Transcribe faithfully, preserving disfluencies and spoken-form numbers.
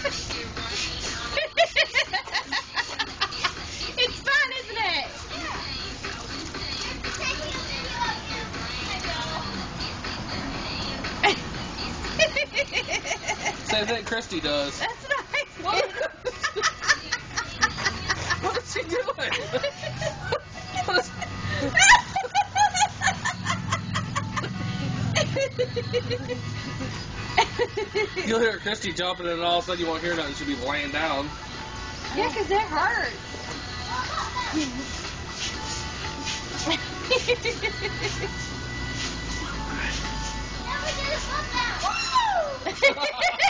It's fun, isn't it? Same thing Christy does. That's right. What? What is she doing? What is... You'll hear Christy jumping and all of a sudden you won't hear nothing. She'll be laying down. Yeah, because it hurts. Woo!